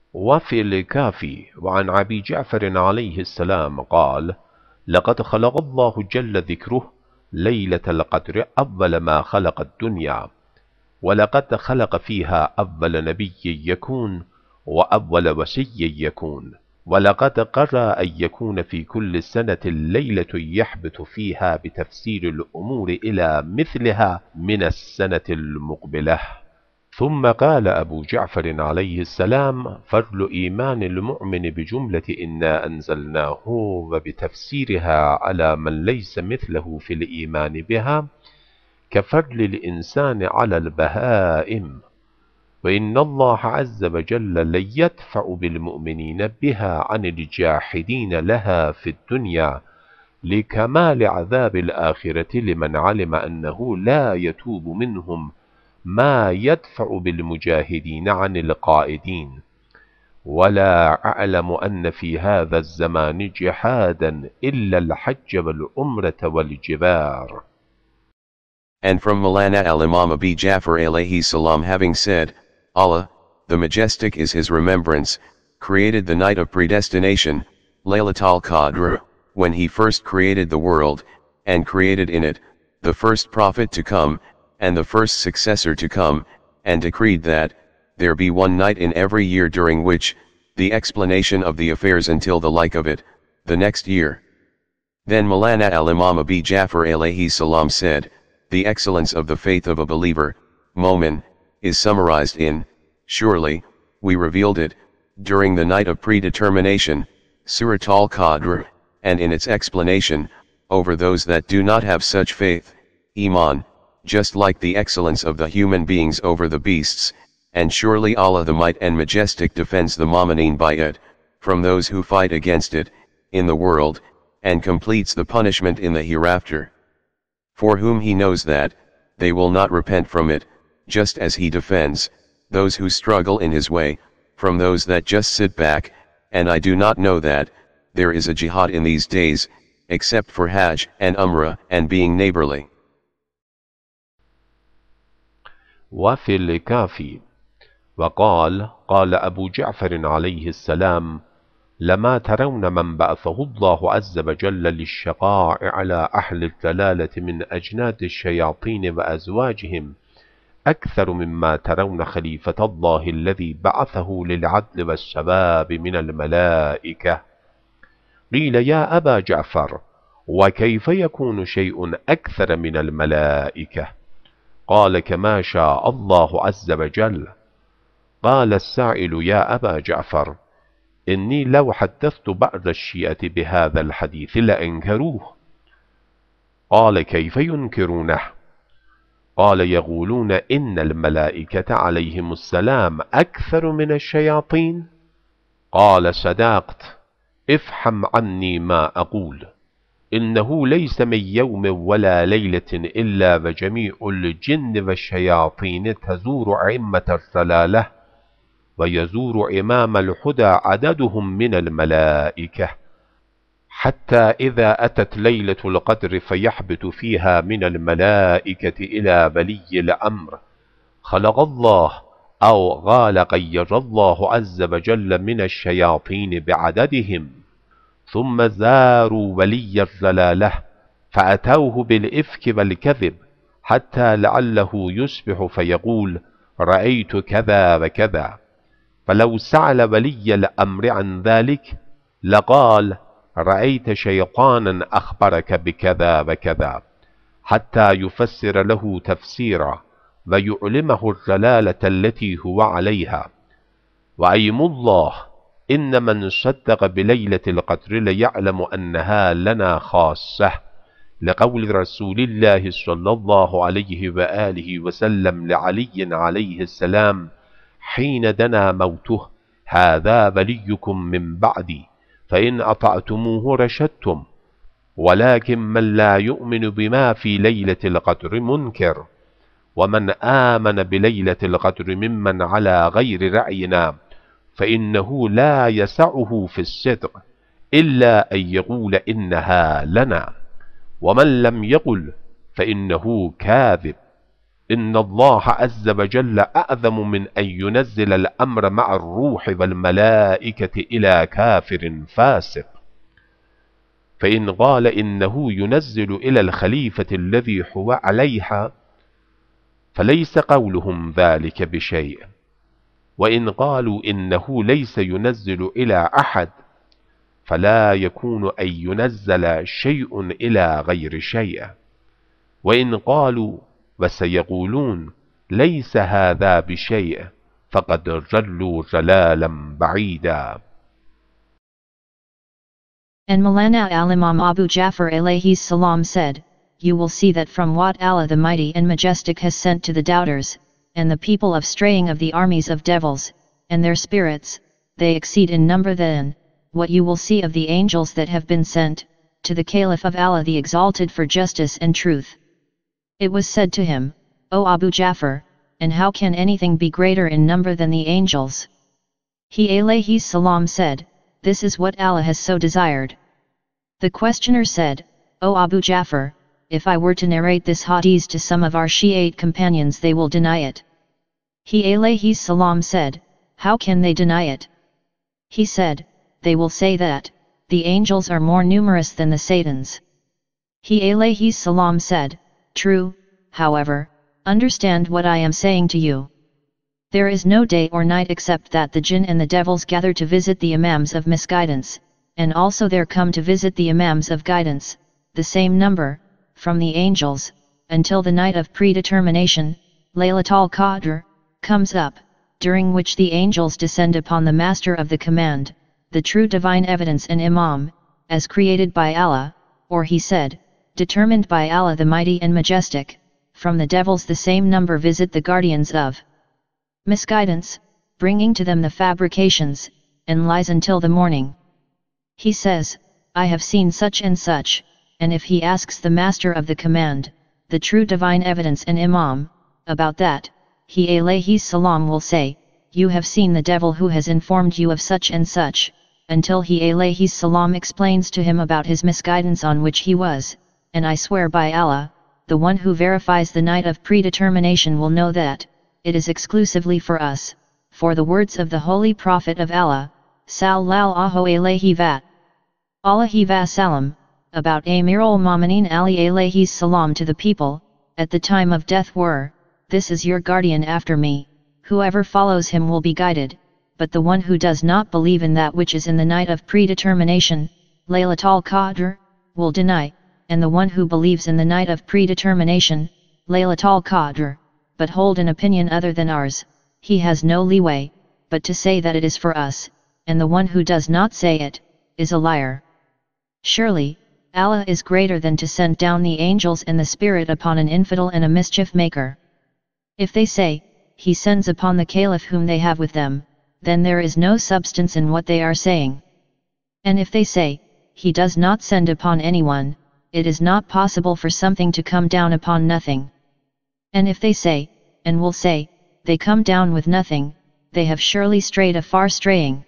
وفي الكافي وعن أبي جعفر عليه السلام قال: لقد خلق الله جل ذكره ليلة القدر أول ما خلق الدنيا، ولقد خلق فيها أول نبي يكون وأول وصي يكون، ولقد قرى أن يكون في كل سنة ليلة يحبط فيها بتفسير الأمور إلى مثلها من السنة المقبلة. ثم قال أبو جعفر عليه السلام: فضل إيمان المؤمن بجملة إنا أنزلناه وبتفسيرها على من ليس مثله في الإيمان بها كفضل الإنسان على البهائم، وإن الله عز وجل ليدفع بالمؤمنين بها عن الجاحدين لها في الدنيا لكمال عذاب الآخرة لمن علم أنه لا يتوب منهم ما يدفع بالمجاهدين عن القائدين. ولا أعلم أن في هذا الزمان جهادا إلا الحج والعمرة والجبار. And from Maulana al-Imam Abi Jafar alayhi salam having said, Allah, the Majestic is His remembrance, created the night of predestination, Suratol-Qadr, when He first created the world, and created in it, the first prophet to come, and the first successor to come, and decreed that, there be one night in every year during which, the explanation of the affairs until the like of it, the next year. Then Maulana al-Imam Abi Jafar alayhi salam said, the excellence of the faith of a believer, Momin, is summarized in, surely, we revealed it, during the night of predetermination, Suratol-Qadr, and in its explanation, over those that do not have such faith, Iman, just like the excellence of the human beings over the beasts, and surely Allah the Might and Majestic defends the Mu'mineen by it, from those who fight against it, in the world, and completes the punishment in the hereafter. For whom He knows that, they will not repent from it, just as He defends, those who struggle in His way, from those that just sit back, and I do not know that, there is a jihad in these days, except for Hajj and Umrah and being neighborly. وفي الكافي وقال: قال أبو جعفر عليه السلام: لما ترون من بعثه الله عز وجل للشقاء على أهل الضلالة من أجناد الشياطين وأزواجهم أكثر مما ترون خليفة الله الذي بعثه للعدل والشباب من الملائكة. قيل: يا أبا جعفر، وكيف يكون شيء أكثر من الملائكة؟ قال: كما شاء الله عز وجل. قال السائل: يا أبا جعفر، إني لو حدثت بعض الشيعة بهذا الحديث لأنكروه. قال: كيف ينكرونه؟ قال: يقولون إن الملائكة عليهم السلام أكثر من الشياطين. قال: صدقت، افهم عني ما أقول، إنه ليس من يوم ولا ليلة إلا وجميع الجن والشياطين تزور أئمة الضلالة ويزور إمام الهدى عددهم من الملائكة، حتى إذا أتت ليلة القدر فيحبط فيها من الملائكة إلى ولي الأمر خلق الله أو قال غير الله عز وجل من الشياطين بعددهم، ثم زاروا ولي الضلالة فأتوه بالإفك والكذب حتى لعله يصبح فيقول: رأيت كذا وكذا. فلو سأل ولي الأمر عن ذلك لقال: رأيت شيطانا أخبرك بكذا وكذا، حتى يفسر له تفسيرا ويعلمه الضلالة التي هو عليها. وأيم الله إن من صدق بليلة القدر ليعلم أنها لنا خاصة، لقول رسول الله صلى الله عليه وآله وسلم لعلي عليه السلام حين دنا موته: هذا وليكم من بعدي، فإن أطعتموه رشدتم، ولكن من لا يؤمن بما في ليلة القدر منكر. ومن آمن بليلة القدر ممن على غير رأينا فإنه لا يسعه في الصدق إلا أن يقول إنها لنا، ومن لم يقل فإنه كاذب. إن الله عز وجل أعظم من أن ينزل الأمر مع الروح والملائكة إلى كافر فاسق. فإن قال إنه ينزل إلى الخليفة الذي هو عليها فليس قولهم ذلك بشيء، وإن قالوا إنه ليس ينزل إلى أحد فلا يكون أن ينزل شيء إلى غير شيء. وإن قالوا وسيقولون ليس هذا بشيء فقد جلوا جلالا بعيدا. And Maulana al-Imam Abu Ja'far alayhi salam said, "You will see that from what Allah the Mighty and Majestic has sent to the doubters, and the people of straying of the armies of devils, and their spirits, they exceed in number than what you will see of the angels that have been sent to the Caliph of Allah the Exalted for justice and truth." It was said to him, "O Abu Ja'far, and how can anything be greater in number than the angels?" He alayhi salam said, "This is what Allah has so desired." The questioner said, "O Abu Ja'far, if I were to narrate this hadith to some of our Shi'ite companions they will deny it." He alayhi salam said, "How can they deny it?" He said, "They will say that the angels are more numerous than the Satans." He alayhi salam said, "True, however, understand what I am saying to you. There is no day or night except that the jinn and the devils gather to visit the imams of misguidance, and also there come to visit the imams of guidance, the same number, from the angels, until the night of predetermination, Suratol-Qadr, comes up, during which the angels descend upon the master of the command, the true divine evidence and Imam, as created by Allah, or he said, determined by Allah the Mighty and Majestic. From the devils the same number visit the guardians of misguidance, bringing to them the fabrications, and lies until the morning. He says, I have seen such and such, and if he asks the master of the command, the true divine evidence and Imam, about that, he alayhi salam will say, you have seen the devil who has informed you of such and such, until he alayhi salam explains to him about his misguidance on which he was, and I swear by Allah, the one who verifies the night of predetermination will know that, it is exclusively for us, for the words of the Holy Prophet of Allah, sallallahu alayhi wa sallam, about Amirul Mu'minin Ali alayhi salam to the people, at the time of death were, this is your guardian after me, whoever follows him will be guided, but the one who does not believe in that which is in the night of predetermination, Suratol-Qadr, will deny, and the one who believes in the night of predetermination, Suratol-Qadr, but hold an opinion other than ours, he has no leeway, but to say that it is for us, and the one who does not say it, is a liar. Surely, Allah is greater than to send down the angels and the Spirit upon an infidel and a mischief maker. If they say, He sends upon the Caliph whom they have with them, then there is no substance in what they are saying. And if they say, He does not send upon anyone, it is not possible for something to come down upon nothing. And if they say, and will say, they come down with nothing, they have surely strayed a far straying.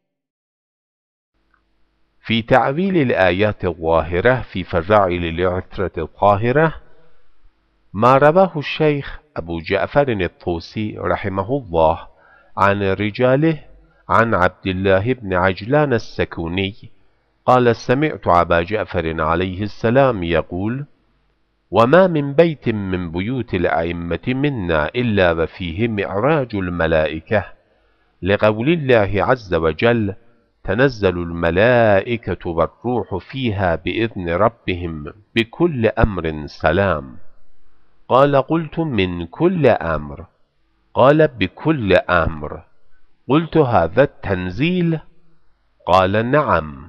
في تعويل الآيات الظاهرة في فضائل العترة الطاهرة ما رواه الشيخ أبو جعفر الطوسي رحمه الله عن رجاله عن عبد الله بن عجلان السكوني قال سمعت أبا جعفر عليه السلام يقول وما من بيت من بيوت الأئمة منا إلا وفيه معراج الملائكة لقول الله عز وجل تنزل الملائكة والروح فيها بإذن ربهم بكل أمر سلام. قال قلت من كل أمر؟ قال بكل أمر. قلت هذا التنزيل؟ قال نعم.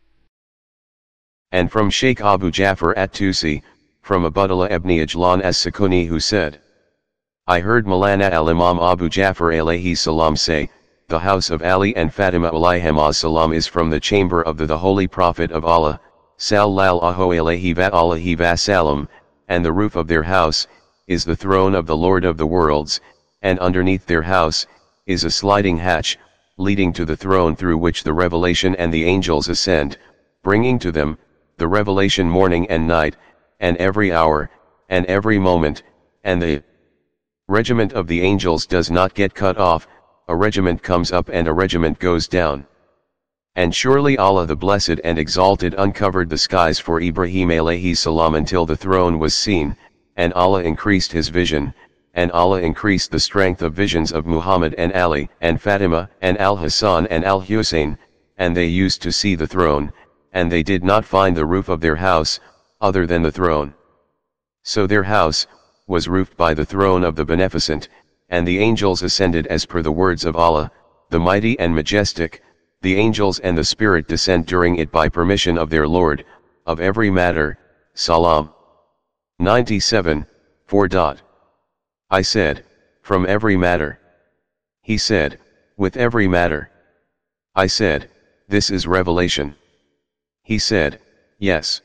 And from Sheikh Abu Ja'far at-Tusi, from Abdullah ibn Ajlan as-Sakuni who said, I heard Maulana al-Imam Abu Ja'far alayhi salam say, the house of Ali and Fatima alayhim salam is from the chamber of the Holy Prophet of Allah, sallallahu alayhi wa sallam, and the roof of their house, is the throne of the Lord of the worlds, and underneath their house, is a sliding hatch, leading to the throne through which the revelation and the angels ascend, bringing to them, the revelation morning and night, and every hour, and every moment, and the Regiment of the angels does not get cut off, a regiment comes up and a regiment goes down. And surely Allah the Blessed and Exalted uncovered the skies for Ibrahim alayhi salam until the throne was seen, and Allah increased his vision, and Allah increased the strength of visions of Muhammad and Ali and Fatima and Al-Hassan and Al-Hussein, and they used to see the throne, and they did not find the roof of their house, other than the throne. So their house was roofed by the throne of the Beneficent, and the angels ascended as per the words of Allah, the Mighty and Majestic. The angels and the Spirit descend during it by permission of their Lord, of every matter. Salam. 97, 4. I said, from every matter. He said, with every matter. I said, this is revelation. He said, yes.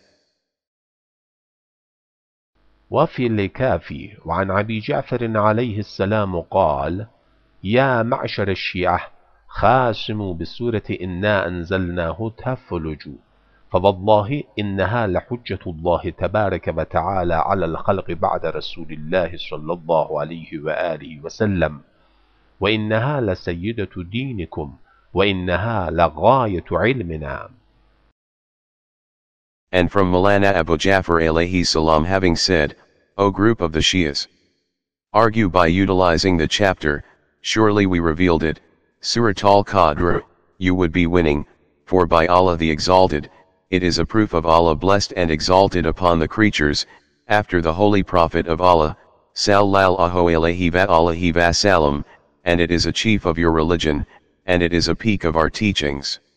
وفي الكافي وعن أبي جعفر عليه السلام قال: يا معشر الشيعة خاسموا بسورة إنا أنزلناه تفلجوا، فوالله إنها لحجة الله تبارك وتعالى على الخلق بعد رسول الله صلى الله عليه وآله وسلم، وإنها لسيدة دينكم، وإنها لغاية علمنا. And from Maulana Abu Ja'far alayhi salam having said, O group of the Shias, argue by utilizing the chapter, surely we revealed it, Suratol-Qadr, you would be winning, for by Allah the Exalted, it is a proof of Allah blessed and exalted upon the creatures, after the Holy Prophet of Allah, sallallahu alayhi wa sallam, and it is a chief of your religion, and it is a peak of our teachings.